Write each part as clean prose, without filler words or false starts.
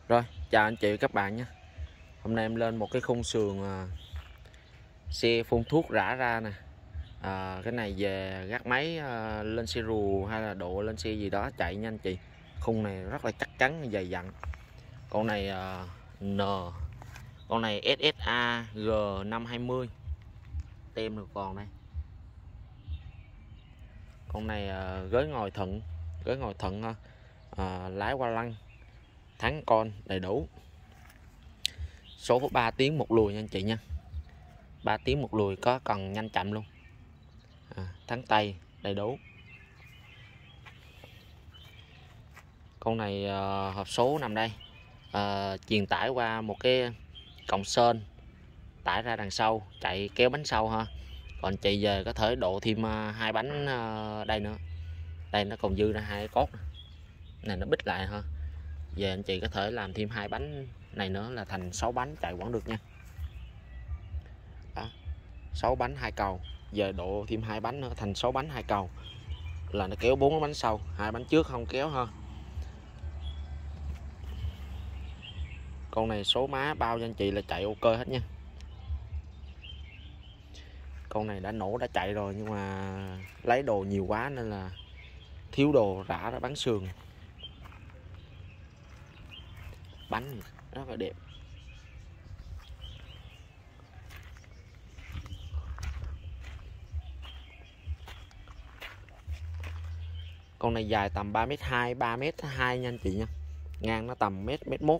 Rồi, chào anh chị các bạn nhé. Hôm nay em lên một cái khung sườn xe phun thuốc rã ra nè. Cái này về gác máy lên xe rù hay là độ lên xe gì đó chạy nha anh chị. Khung này rất là chắc chắn, dày dặn. Con này N, con này SSA G520, tem được còn đây. Con này gới ngồi thuận, lái qua lăng, thắng con đầy đủ. Số 3 tiếng một lùi nha anh chị nha. 3 tiếng một lùi, có cần nhanh chậm luôn. Thắng tay đầy đủ. Con này hộp số nằm đây, truyền tải qua một cái cọng sên, tải ra đằng sau chạy kéo bánh sau ha. Còn chị về có thể độ thêm hai bánh đây nữa. Đây nó còn dư ra hai cốt này, nó bít lại ha. Về anh chị có thể làm thêm hai bánh này nữa là thành 6 bánh chạy vẫn được nha. Đó, 6 bánh 2 cầu, giờ độ thêm hai bánh nữa thành 6 bánh 2 cầu là nó kéo 4 bánh sau, hai bánh trước không kéo ha. Con này số má bao cho anh chị là chạy ok hết nha. Con này đã nổ đã chạy rồi, nhưng mà lấy đồ nhiều quá nên là thiếu đồ rã ra bắn sườn. Bánh rất là đẹp. Con này dài tầm 3m2, 3m2 nha anh chị nha. Ngang nó tầm mét 1.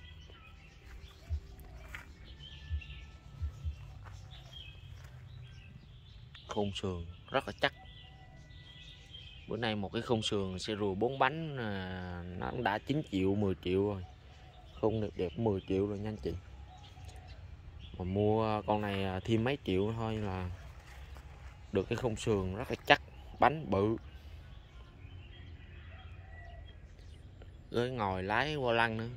Khung sườn rất là chắc. Bữa nay một cái khung sườn xe rùa 4 bánh nó đã 9 triệu 10 triệu rồi. Khung đẹp đẹp 10 triệu rồi nha anh chị. Mà mua con này thêm mấy triệu thôi là được cái khung sườn rất là chắc, bánh bự, với ngồi lái vô lăng nữa.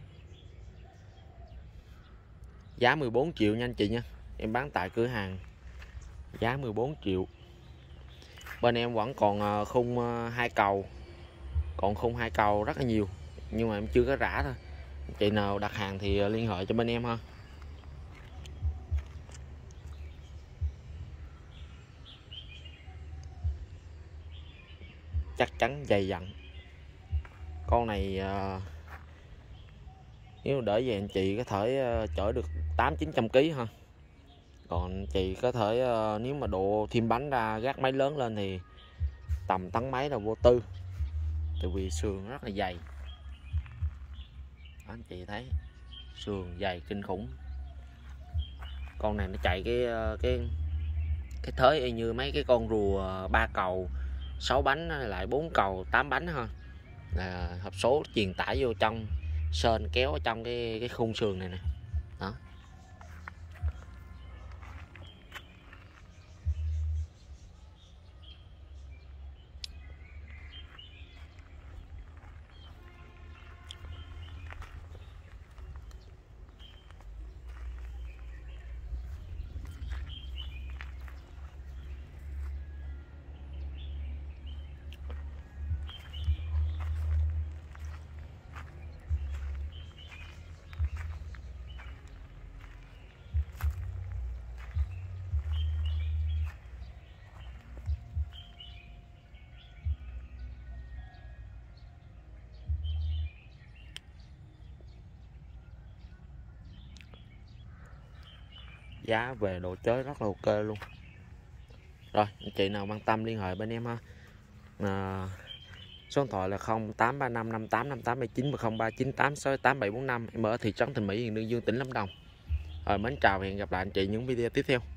Giá 14 triệu nha anh chị nha. Em bán tại cửa hàng giá 14 triệu. Bên em vẫn còn khung 2 cầu. Còn khung 2 cầu rất là nhiều, nhưng mà em chưa có rã thôi. Chị nào đặt hàng thì liên hệ cho bên em ha. Chắc chắn dày dặn. Con này nếu để về anh chị có thể chở được 800-900 kg ha. Còn chị có thể nếu mà độ thêm bánh ra gác máy lớn lên thì tầm tấn mấy là vô tư. Tại vì sườn rất là dày. Đó, anh chị thấy sườn dày kinh khủng. Con này nó chạy cái thới y như mấy cái con rùa 3 cầu 6 bánh lại 4 cầu 8 bánh ha. Hộp số truyền tải vô trong sên kéo ở trong cái khung sườn này nè. Đó. Giá về đồ chơi rất là ok luôn. Rồi anh chị nào quan tâm liên hệ bên em ha. Số điện thoại là 0835 58 58 79 và 0398 68 745. Em ở thị trấn Thành Mỹ, huyện Đơn Dương, tỉnh Lâm Đồng. Mến chào và hẹn gặp lại anh chị những video tiếp theo.